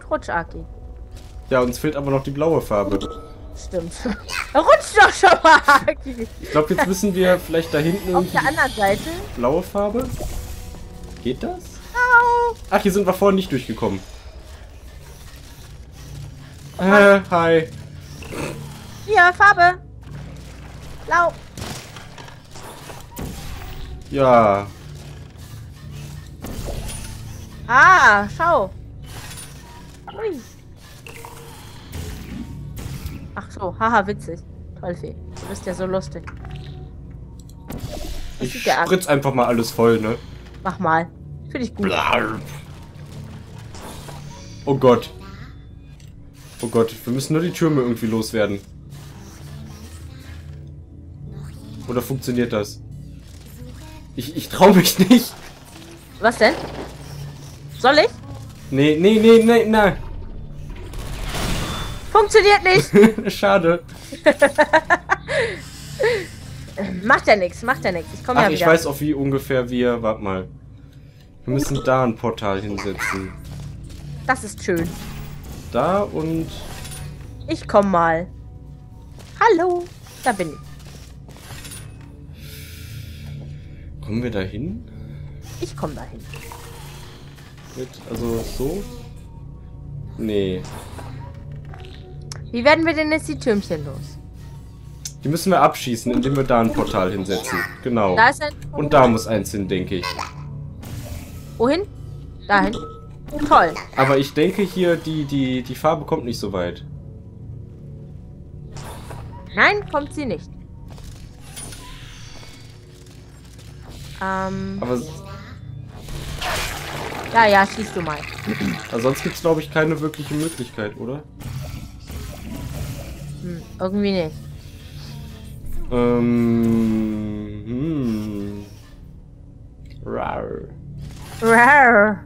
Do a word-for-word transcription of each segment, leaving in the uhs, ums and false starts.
Gut Rutsch, Aki. Ja, uns fehlt aber noch die blaue Farbe. Stimmt. Rutsch doch schon mal, Aki. Ich glaube, jetzt müssen wir vielleicht da hinten Auf irgendwie der anderen Seite. blaue Farbe. Geht das? Au. Ach, hier sind wir vorhin nicht durchgekommen. Äh, hi. Hier, Farbe. Blau. Ja. Ah, schau. Ui. Ach so, haha, witzig. Toll, Fee. Du bist ja so lustig. Das Ich sieht ja an. spritz einfach mal alles voll, ne? Mach mal. Finde ich gut. Blarp. Oh Gott. Oh Gott, wir müssen nur die Türme irgendwie loswerden. Oder funktioniert das? Ich, ich trau mich nicht. Was denn? Soll ich? Nee, nee, nee, nee, nein. Funktioniert nicht. Schade. Macht ja nichts, macht ja nichts. Ich komme Ach, ja ich wieder. weiß auch, wie ungefähr wir... Warte mal. Wir müssen da ein Portal hinsetzen. Das ist schön. Da und... Ich komm mal. Hallo. Da bin ich. Kommen wir da hin? Ich komm dahin. Mit, also so? Nee. Wie werden wir denn jetzt die Türmchen los? Die müssen wir abschießen, indem wir da ein Portal hinsetzen. Genau. Da ist ein... Und da muss eins hin, denke ich. Wohin? Dahin. Toll. Aber ich denke hier, die, die, die Farbe kommt nicht so weit. Nein, kommt sie nicht. Ähm... Aber, Ja, ja, schießt du mal. aber sonst gibt es, glaube ich, keine wirkliche Möglichkeit, oder? Hm, irgendwie nicht. Ähm... Hm. Rar. Rar.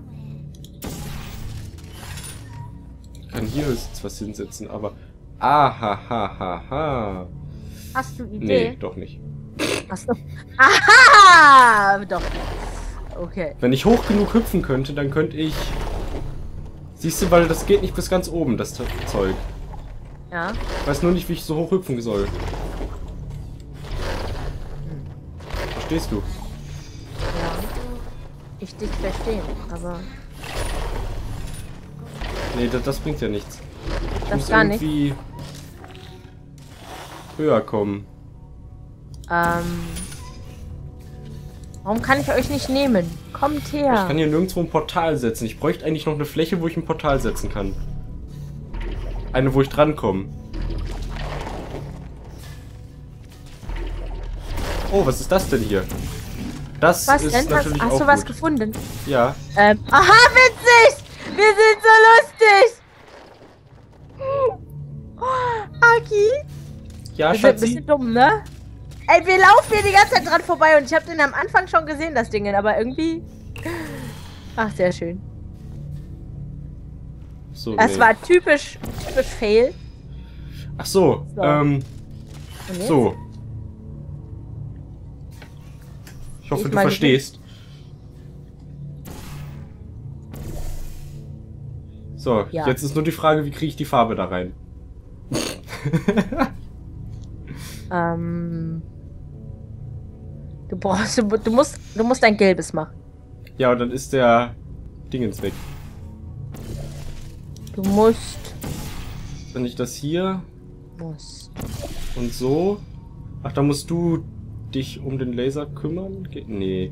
Ich kann hier höchstens was hinsetzen, aber... Ahahaha. Hast du Idee? Nee, doch nicht. Achso. Aha! Doch. Okay. Wenn ich hoch genug hüpfen könnte, dann könnte ich... Siehst du, weil das geht nicht bis ganz oben, das Zeug. Ja. Ich weiß nur nicht, wie ich so hoch hüpfen soll. Verstehst du? Ja. Ich dich verstehen, aber Nee, das, das bringt ja nichts. Ich das muss gar nicht. irgendwie höher kommen. Ähm. Warum kann ich euch nicht nehmen? Kommt Ich her. kann hier nirgendwo ein Portal setzen. Ich bräuchte eigentlich noch eine Fläche, wo ich ein Portal setzen kann. Eine, wo ich drankomme. Oh, was ist das denn hier? Das Was ist denn? Hast, natürlich hast auch du was gut. gefunden? Ja. Ähm. Aha, witzig! Wir sind so lustig! Oh, Aki? Ja, Wir sind ein Schatzi. bisschen dumm, ne? Ey, wir laufen hier die ganze Zeit dran vorbei und ich habe den am Anfang schon gesehen, das Ding, aber irgendwie... Ach, sehr schön. So, Das nee. war typisch, typisch Fail. Ach so, So. ähm, Und jetzt? so. Ich hoffe, Ich du meine, verstehst. So, Ja. jetzt ist nur die Frage, wie kriege ich die Farbe da rein? Ähm... Du brauchst, du, du musst, du musst ein gelbes machen. Ja, und dann ist der Dingens weg. Du musst, Wenn ich das hier musst. und so... Ach, da musst du dich um den Laser kümmern? Ge nee.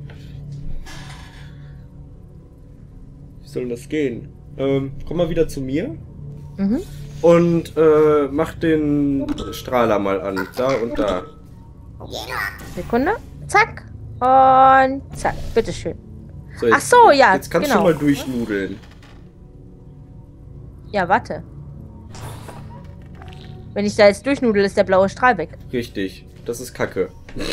Wie soll das gehen? Ähm, komm mal wieder zu mir. Mhm. Und äh, mach den Strahler mal an. Da und da. Sekunde. Zack. Und zack. Bitteschön. So, jetzt, Ach so, ja, Jetzt kannst genau. du mal durchnudeln. Ja, warte. Wenn ich da jetzt durchnudel, ist der blaue Strahl weg. Richtig. Das ist Kacke.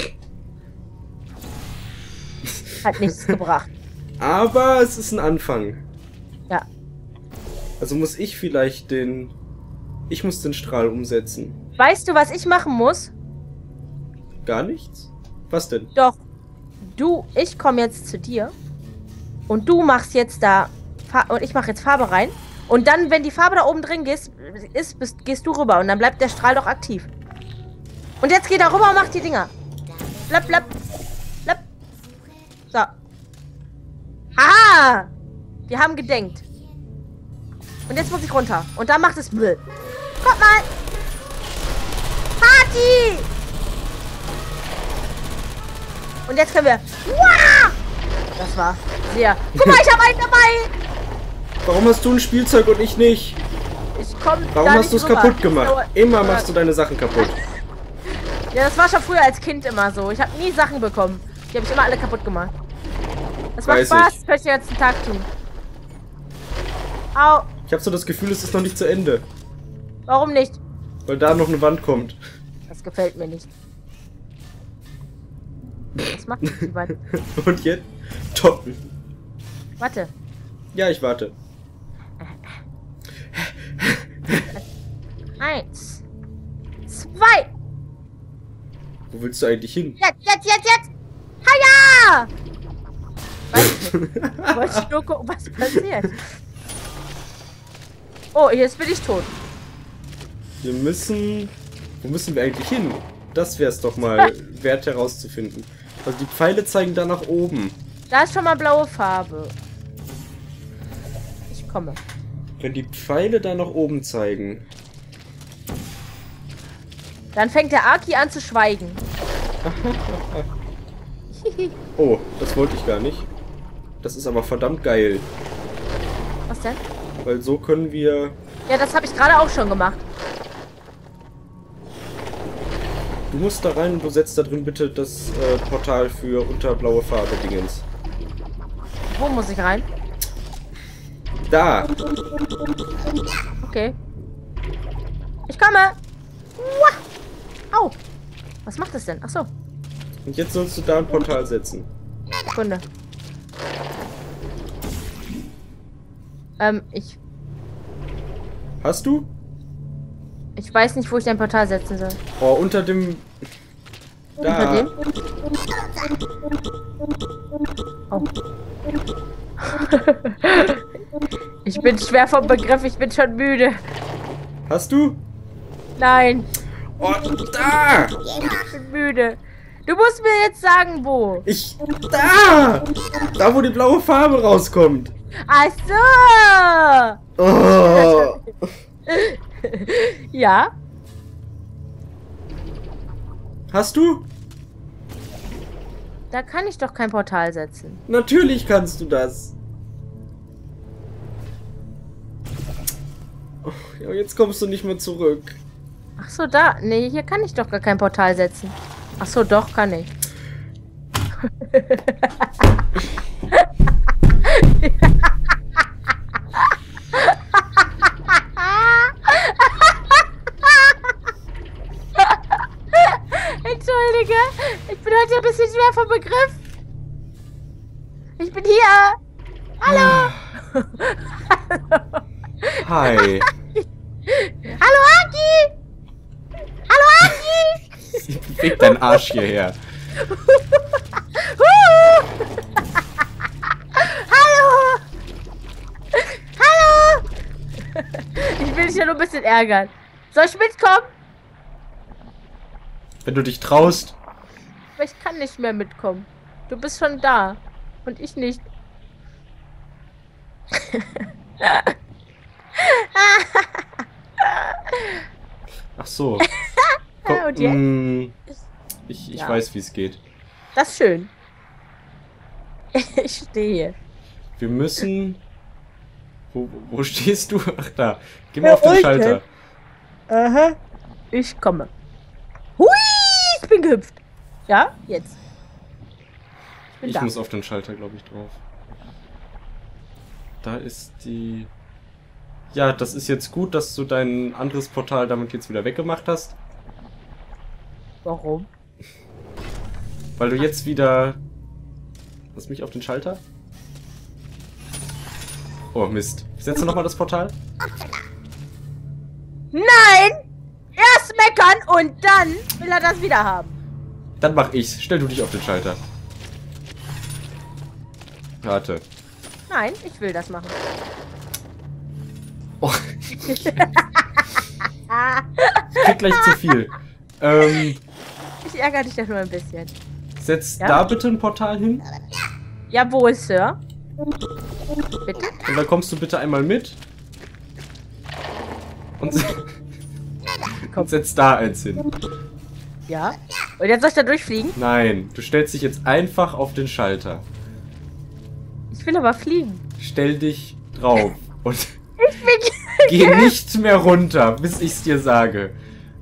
Hat nichts gebracht. Aber es ist ein Anfang. Ja. Also muss ich vielleicht den... Ich muss den Strahl umsetzen. Weißt du, was ich machen muss? Gar nichts? Was denn? Doch. Du, ich komme jetzt zu dir. Und du machst jetzt da... Fa und ich mache jetzt Farbe rein. Und dann, wenn die Farbe da oben drin ist, ist bist, gehst du rüber und dann bleibt der Strahl doch aktiv. Und jetzt geht er rüber und macht die Dinger. Blapp, blapp, blapp. So. Haha! Wir haben gedenkt. Und jetzt muss ich runter. Und dann macht es Bläh. Kommt mal! Party! Und jetzt können wir... Wow! Das war sehr... Guck mal, ich habe einen dabei! Warum hast du ein Spielzeug und ich nicht? Ich komm Warum da hast du es rüber. kaputt gemacht? So, Immer äh, machst du deine Sachen kaputt. Ja, das war schon früher als Kind immer so. Ich habe nie Sachen bekommen. Die habe ich immer alle kaputt gemacht. Das macht Weiß Spaß. ich. Das könnte ich den ganzen Tag tun. Au. Ich habe so das Gefühl, es ist noch nicht zu Ende. Warum nicht? Weil da noch eine Wand kommt. Das gefällt mir nicht. Was macht die Wand? Und jetzt? Top. Warte. Ja, ich warte. Eins. Zwei. Wo willst du eigentlich hin? Jetzt, jetzt, jetzt, jetzt. Haja! Weiß nicht. Ich wollte nur gucken, was passiert. Oh, jetzt bin ich tot. Wir müssen... Wo müssen wir eigentlich hin? Das wäre es doch mal wert herauszufinden. Also die Pfeile zeigen da nach oben. Da ist schon mal blaue Farbe. Ich komme. Wenn die Pfeile da nach oben zeigen... Dann fängt der Aki an zu schweigen. Oh, das wollte ich gar nicht. Das ist aber verdammt geil. Was denn? Weil so können wir... Ja, das habe ich gerade auch schon gemacht. Du musst da rein und du setzt da drin bitte das äh, Portal für unterblaue Farbe Dingens. Wo muss ich rein? Da! Okay. Ich komme. Uah. Au. Was macht das denn? Ach so. Und jetzt sollst du da ein Portal setzen. Sekunde. Ähm, ich... Hast du? Ich weiß nicht, wo ich dein Portal setzen soll. Oh, unter dem... Da. Unter dem? Oh. Ich bin schwer vom Begriff, ich bin schon müde. Hast du? Nein, Oh, da! ich bin müde. Du musst mir jetzt sagen, wo. Ich... Da! Da, wo die blaue Farbe rauskommt. Ach so! Oh. Ja? Hast du? Da kann ich doch kein Portal setzen. Natürlich kannst du das. Oh, ja, jetzt kommst du nicht mehr zurück. Ach so, da. Nee, hier kann ich doch gar kein Portal setzen. Ach so, doch, kann ich. Entschuldige, ich bin heute ein bisschen schwer vom Begriff. Ich bin hier. Hallo. Hi. Hallo, Aki. Hallo, Aki. Beweg deinen Arsch hierher. Hallo. Hallo. Ich will dich ja nur ein bisschen ärgern. Soll ich mitkommen? Wenn du dich traust. Aber ich kann nicht mehr mitkommen. Du bist schon da. Und ich nicht. Ach so. Komm, Und jetzt? mm, ich ich Ja. weiß, wie es geht. Das ist schön. Ich stehe. Wir müssen... Wo, wo stehst du? Ach, da. Geh mal auf den unten. Schalter. Aha. Ich komme. Hui, ich bin gehüpft. Ja, jetzt. Ich bin Ich da. muss auf den Schalter, glaube ich, drauf. Da ist die... Ja, das ist jetzt gut, dass du dein anderes Portal damit jetzt wieder weggemacht hast. Warum? Weil du jetzt wieder... Lass mich auf den Schalter. Oh, Mist. Ich setze nochmal das Portal. Nein! Erst meckern und dann will er das wieder haben. Dann mach ich's. Stell du dich auf den Schalter. Warte. Nein, ich will das machen. Oh. Ich krieg gleich zu viel. Ähm, ich ärgere dich ja nur ein bisschen. Setz Ja? da bitte ein Portal hin. Jawohl, Sir. Bitte? Und dann kommst du bitte einmal mit. Und, und setz da eins hin. Ja. Und jetzt soll ich da durchfliegen? Nein, du stellst dich jetzt einfach auf den Schalter. Ich will aber fliegen. Stell dich drauf und Ich bin geh nicht mehr runter, bis ich's dir sage.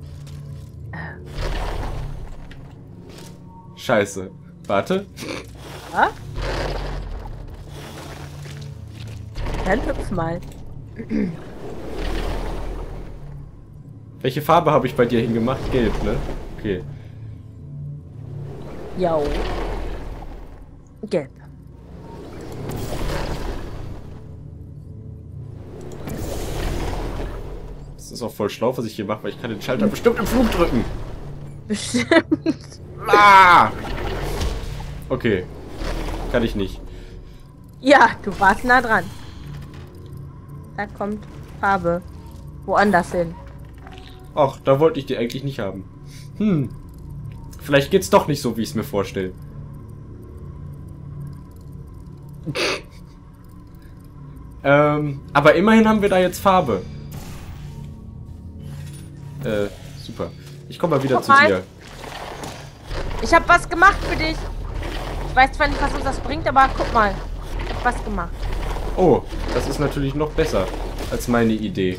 Scheiße. Warte. Ja? Dann hüpf mal. Welche Farbe habe ich bei dir hingemacht? Gelb, ne? Okay. Jo. Gelb. Das ist auch voll schlau, was ich hier mache, weil ich kann den Schalter bestimmt im Flug drücken. Bestimmt. Ah! Okay. Kann ich nicht. Ja, du warst nah dran. Da kommt Farbe. Woanders hin. Ach, da wollte ich die eigentlich nicht haben. Hm. Vielleicht geht's doch nicht so, wie ich es mir vorstelle. ähm, aber immerhin haben wir da jetzt Farbe. Äh, super. Ich komme mal wieder Guck zu mal. dir. Ich habe was gemacht für dich. Ich weiß zwar nicht, was uns das bringt, aber guck mal. Ich hab was gemacht. Oh, das ist natürlich noch besser als meine Idee.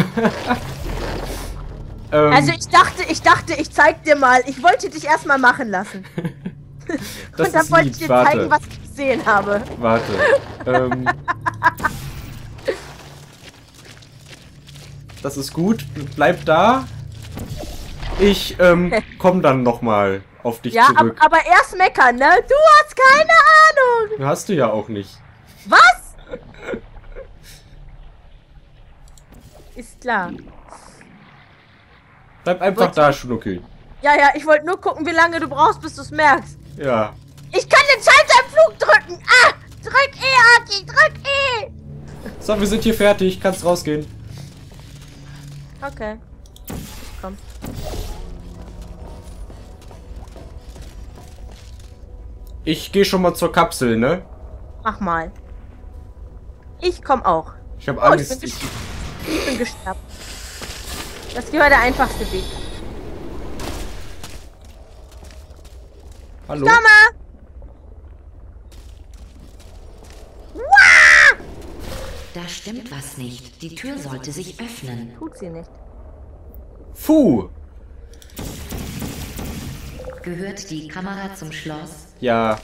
ähm, Also ich dachte, ich dachte, ich zeig dir mal. Ich wollte dich erstmal machen lassen. das Und dann ist wollte lieb. ich dir Warte. zeigen, was ich gesehen habe. Warte. ähm, das ist gut. Bleib da. Ich ähm, komm dann nochmal auf dich Ja, ab, zurück. aber erst meckern, ne? Du hast keine Ahnung. Hast du ja auch nicht. Was? Ist klar. Bleib einfach Wollt- da, Schnuckel. Ja, ja, ich wollte nur gucken, wie lange du brauchst, bis du es merkst. Ja. Ich kann den Schalter im Flug drücken. Ah! Drück E, Aki, drück E. So, wir sind hier fertig. Kannst rausgehen. Okay. Ich komm. Ich gehe schon mal zur Kapsel, ne? Mach mal. Ich komm auch. Ich habe Oh, ich Angst. bin, Ich, ges- ich bin gestappt. Das hier war der einfachste Weg. hallo? Komme! Wah! Da stimmt was nicht. Die Tür sollte sich öffnen. Tut sie nicht. Puh. Gehört die Kamera zum Schloss? Ja.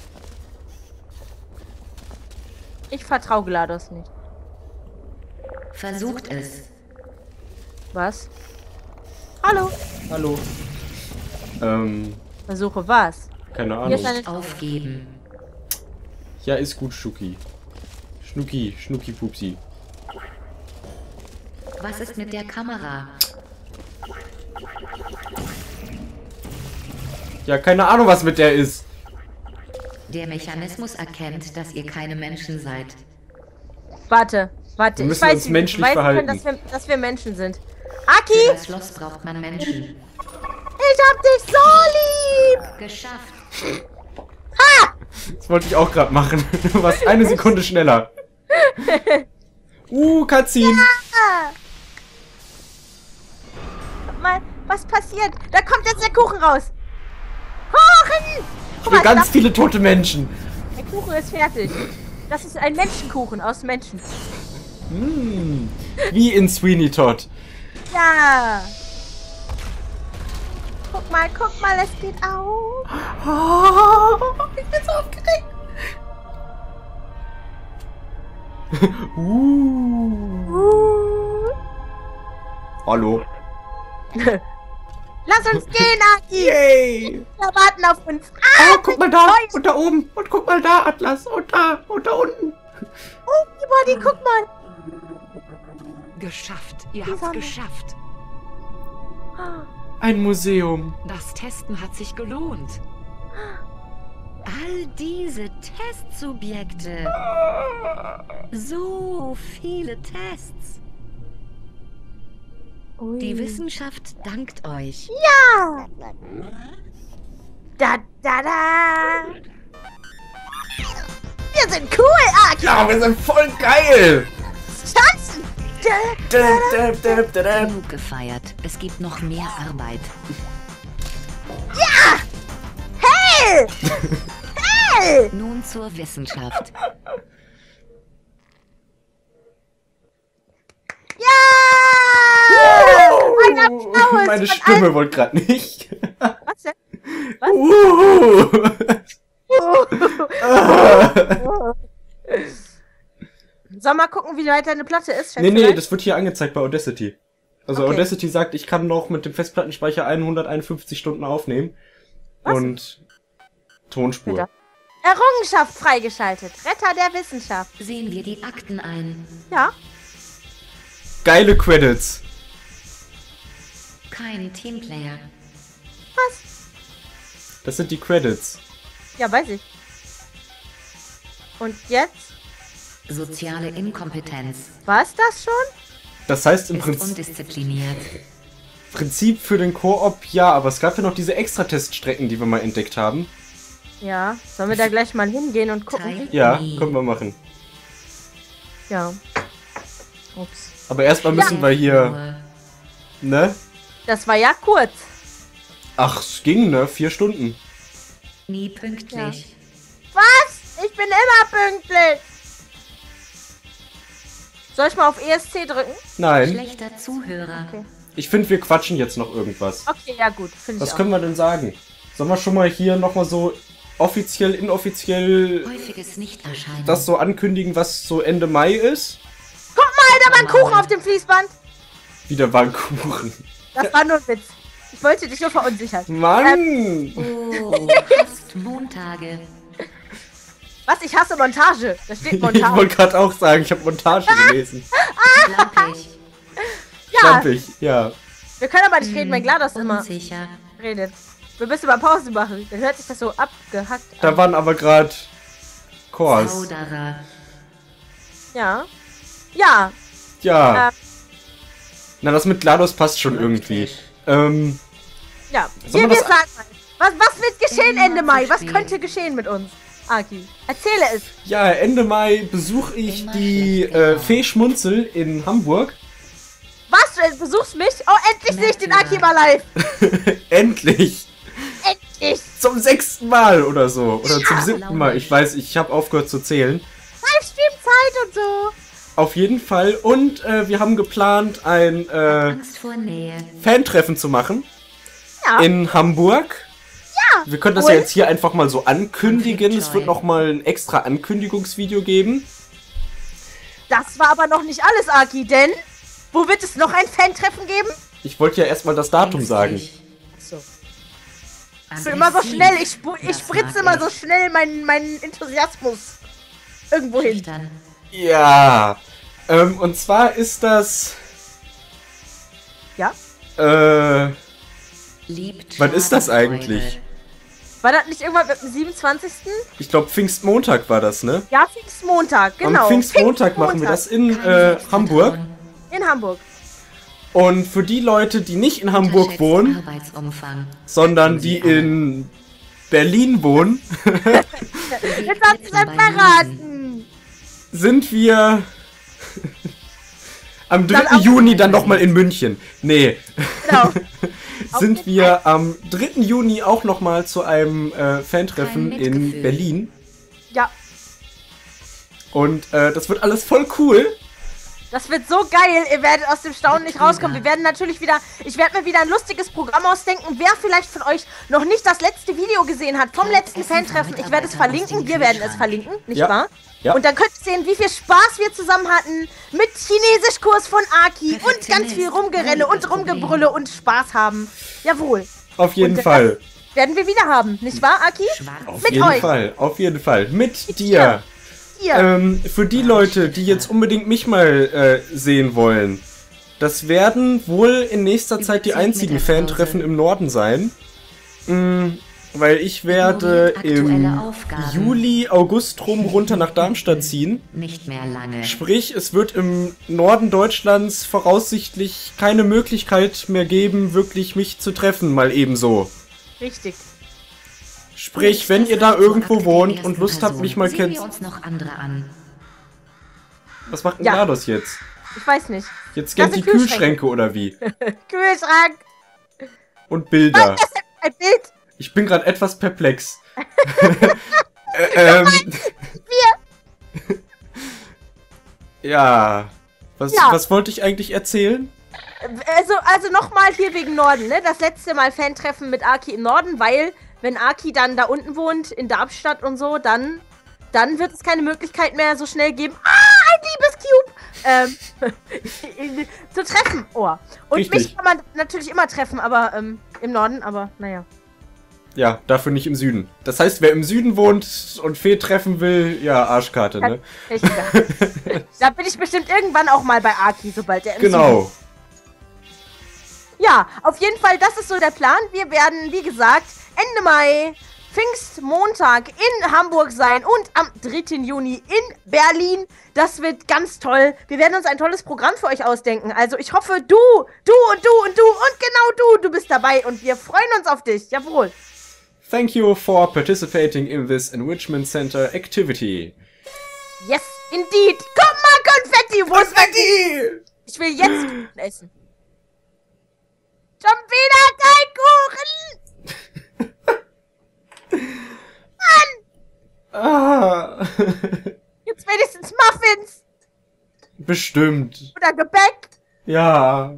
Ich vertraue GLaDOS nicht. Versucht es. Was? Hallo? Hallo. Ähm, Versuche was? keine Hier ist Ahnung. eine... Aufgeben. Ja, ist gut, Schnucki. Schnucki, Schnucki, Pupsi. Was ist mit der Kamera? Ja, keine Ahnung, was mit der ist. Der Mechanismus erkennt, dass ihr keine Menschen seid. Warte, warte. Wir Ich müssen weiß, uns wie wir menschlich beweisen können, verhalten. dass wir, dass wir Menschen sind. Für Aki, das Schloss braucht man Menschen. ich hab dich so lieb. Geschafft. Das wollte ich auch gerade machen. Du warst eine Sekunde schneller. Uh, Cutscene. Ah. Guck mal, was passiert? Da kommt jetzt der Kuchen raus. Kuchen! Guck Für mal, ganz da- viele tote Menschen. der Kuchen ist fertig. Das ist ein Menschenkuchen aus Menschen. Mm, wie in Sweeney Todd. Ja. Guck mal, guck mal, es geht auf. Ich bin so aufgeregt. uh. Uh. Hallo. Lass uns gehen, Aki. Yay. Wir warten auf uns. Ah, Oh, guck mal da. Und da oben. Und guck mal da, Atlas. Und da. Und da unten. Oh, Body, guck mal. Geschafft. Ihr Die habt's Sonne. geschafft. Ein Museum. Das Testen hat sich gelohnt. All diese Testsubjekte. So viele Tests. Ui. Die Wissenschaft dankt euch. Ja! Da, da, da! Wir sind cool, Aki! Ja, wir sind voll geil! Tanzen! Da, Dum, dum, dum, dum, dum. Genug gefeiert. Es gibt noch mehr Arbeit. ja! Hey! Hey! Nun zur Wissenschaft. Ja! Ein Applaus! Meine von Stimme wollte gerade nicht. allen- Was denn? Uh. Soll mal gucken, wie weit deine Platte ist? Nee, nee, vielleicht? das wird hier angezeigt bei Audacity. Also Okay. Audacity sagt, ich kann noch mit dem Festplattenspeicher hunderteinundfünfzig Stunden aufnehmen. Was? Und Tonspur. Bitte. Errungenschaft freigeschaltet. Retter der Wissenschaft. Sehen wir die Akten ein. Ja. Geile Credits. Kein Teamplayer. Was? Das sind die Credits. Ja, weiß ich. Und jetzt? Soziale Inkompetenz. War's das schon? Das heißt im Ist Prinzip, undiszipliniert. Prinzip für den Koop ja, aber es gab ja noch diese Extra-Teststrecken, die wir mal entdeckt haben. Ja. Sollen wir da gleich mal hingehen und gucken? Teil- Ja, Nee. können wir machen. Ja. Ups. Aber erstmal müssen Ja. wir hier, Nur ne? Das war ja kurz. Ach, es ging, ne? Vier Stunden. nie pünktlich. Was? Ich bin immer pünktlich. Soll ich mal auf E S C drücken? Nein, Schlechter Zuhörer. Okay. ich finde, wir quatschen jetzt noch irgendwas. Okay, ja gut. Finde ich Was auch. können wir denn sagen? Sollen wir schon mal hier nochmal so offiziell, inoffiziell Häufiges Nichterscheinen. das so ankündigen, was so Ende Mai ist? Guck mal, da war ein Kuchen auf dem Fließband. Wieder war ein Kuchen. Das war nur ein Witz. Ich wollte dich nur verunsichern. Mann! Oh, hasst Montage. Was? Ich hasse Montage. Da steht Ich Montage. wollte gerade auch sagen, ich habe Montage gelesen. Schlampig. Ja, Schlampig, ja. wir können aber nicht reden, wenn GLaDOS immer Unsicher. redet. Wir müssen mal Pause machen. Dann hört sich das so abgehackt Da an. waren aber gerade Chors. Zauderer. Ja. Ja. Ja. Äh. Na, das mit GLaDOS passt schon irgendwie. Ähm, Ja. Sollen Wir, wir wir das- sagen mal. Was, was wird geschehen Immer Ende Mai? zu Was spät. könnte geschehen mit uns? Aki, erzähle es. ja, Ende Mai besuche ich Immer die schlecht äh, gelaunt. Fee Schmunzel in Hamburg. Was? Du besuchst mich? Oh, endlich sehe ich den Aki mal live. Endlich! Endlich. Zum sechsten Mal oder so. Oder zum Ja, siebten Mal. Ich weiß, ich habe aufgehört zu zählen. Livestream-Zeit und so. Auf jeden Fall. Und äh, wir haben geplant, ein äh, Angst vor Nähe. Fantreffen zu machen. Ja. In Hamburg. Ja. Wir können das Und? ja jetzt hier einfach mal so ankündigen. Es Joy. wird nochmal ein extra Ankündigungsvideo geben. Das war aber noch nicht alles, Aki, denn wo wird es noch ein Fan-Treffen geben? Ich wollte ja erstmal das Datum sagen. Ängstlich. So. Ich bin immer so Aggressiv. schnell. Ich, spu- ich Das spritze mag immer ich. so schnell meinen meinen Enthusiasmus irgendwo hin. Schüchtern. Ja. Ähm, und zwar ist das. Ja? Äh. Liebt Wann ist das Schadenfreude. eigentlich? War das nicht irgendwann mit dem siebenundzwanzigsten? Ich glaube, Pfingstmontag war das, ne? Ja, Pfingstmontag, genau. Am Pfingstmontag machen wir das in Kein äh, Selbstvertrauen. Hamburg. In Hamburg. Und für die Leute, die nicht in Hamburg Unterschätzt wohnen, Arbeitsumfang. sondern die in Berlin wohnen, Jetzt hast du es Bei verraten. sind wir am Dann dritten auch- Juni dann nochmal in München. Nee, Genau. sind wir am dritten Juni auch nochmal zu einem äh, Fantreffen Kein in Mitgefühl. Berlin. Ja, Und äh, das wird alles voll cool. das wird so geil. Ihr werdet aus dem Staunen nicht rauskommen. Wir werden natürlich wieder, ich werde mir wieder ein lustiges Programm ausdenken. Wer vielleicht von euch noch nicht das letzte Video gesehen hat vom letzten Essen von Fan-Treffen, ich werde es Mitarbeitern aus verlinken. dem Wir werden es Kühlschrank. verlinken, nicht Ja. wahr? Ja. Und dann könnt ihr sehen, wie viel Spaß wir zusammen hatten mit Chinesischkurs von Aki und ganz Perfektionist. viel Rumgerenne und Einiges Problem. Rumgebrülle und Spaß haben. Jawohl. Auf jeden Und Fall. das werden wir wieder haben, nicht wahr, Aki? Schwarz. Auf mit jeden euch. Fall. Auf jeden Fall. Mit, Mit dir. Ihr. Ähm, für die Leute, die jetzt unbedingt mich mal äh, sehen wollen, das werden wohl in nächster Zeit die Überzeugt einzigen Mittagspause. Fantreffen im Norden sein. Mm, Weil ich werde Aktuelle im Aufgaben. Juli, August rum runter nach Darmstadt ziehen. Nicht mehr lange. Sprich, es wird im Norden Deutschlands voraussichtlich keine Möglichkeit mehr geben, wirklich mich zu treffen, mal ebenso. Richtig. Sprich, wenn ihr da irgendwo wohnt und Lust habt, mich mal Sehen wir kennenzulernen. uns noch andere an. Was macht denn Ja. GLaDOS jetzt? Ich weiß nicht. Jetzt Das kennt die sind Kühlschränke. Kühlschränke oder wie? Kühlschrank. Und Bilder. Das ist ein Bild. Ich bin gerade etwas perplex. äh, ähm. Ja. Was, Ja. was wollte ich eigentlich erzählen? Also, also nochmal hier wegen Norden, ne? Das letzte Mal Fan-Treffen mit Aki im Norden, weil, wenn Aki dann da unten wohnt, in Darmstadt und so, dann, dann wird es keine Möglichkeit mehr so schnell geben. Ah, ein Liebescube! Ähm, zu treffen. Oh. Und Richtig. mich kann man natürlich immer treffen, aber ähm, im Norden, aber naja. Ja, dafür nicht im Süden. Das heißt, wer im Süden wohnt und Fee treffen will, ja, Arschkarte, ne? Ich, da bin ich bestimmt irgendwann auch mal bei Aki, sobald er im Süden Genau. ist. Ja, auf jeden Fall, das ist so der Plan. Wir werden, wie gesagt, Ende Mai, Pfingstmontag in Hamburg sein und am dritten Juni in Berlin. Das wird ganz toll. Wir werden uns ein tolles Programm für euch ausdenken. Also ich hoffe, du, du und du und du und genau du, du bist dabei und wir freuen uns auf dich. Jawohl. Thank you for participating in this Enrichment Center activity. Yes, indeed. Guck mal, Konfetti. Wo ist Konfetti? Ich will jetzt Kuchen essen. Schon wieder kein Kuchen. Ah. Jetzt wenigstens Muffins Bestimmt. oder Gebäck. Ja.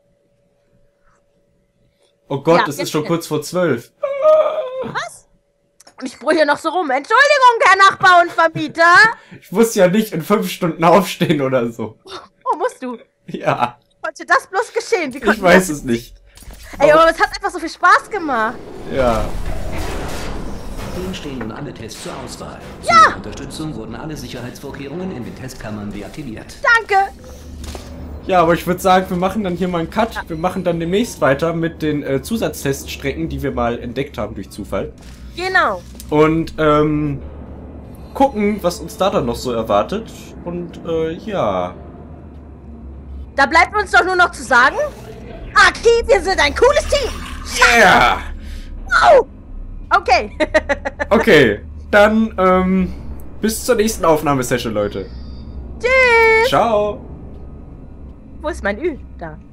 Oh Gott, Ja, es ist jetzt schon bitte. kurz vor zwölf. Was? Und ich brülle hier noch so rum. Entschuldigung, Herr Nachbar und Vermieter. Ich muss ja nicht in fünf Stunden aufstehen oder so. Oh, musst du. Ja, Konnte das bloß geschehen? Wie ich konnte weiß das? es nicht. Ey, aber es hat einfach so viel Spaß gemacht. Ja. Ihnen stehen nun alle Tests zur Auswahl. Zu Ihrer Unterstützung wurden alle Sicherheitsvorkehrungen in den Testkammern deaktiviert. Danke. Ja, aber ich würde sagen, wir machen dann hier mal einen Cut. Wir machen dann demnächst weiter mit den äh, Zusatzteststrecken, die wir mal entdeckt haben durch Zufall. Genau. Und ähm, gucken, was uns da dann noch so erwartet. Und äh, ja. Da bleibt uns doch nur noch zu sagen, Aki, wir sind ein cooles Team. Yeah! Wow. Okay. Okay, dann ähm, bis zur nächsten Aufnahmesession, Leute. Tschüss. Ciao! Wo ist mein Ü? Da.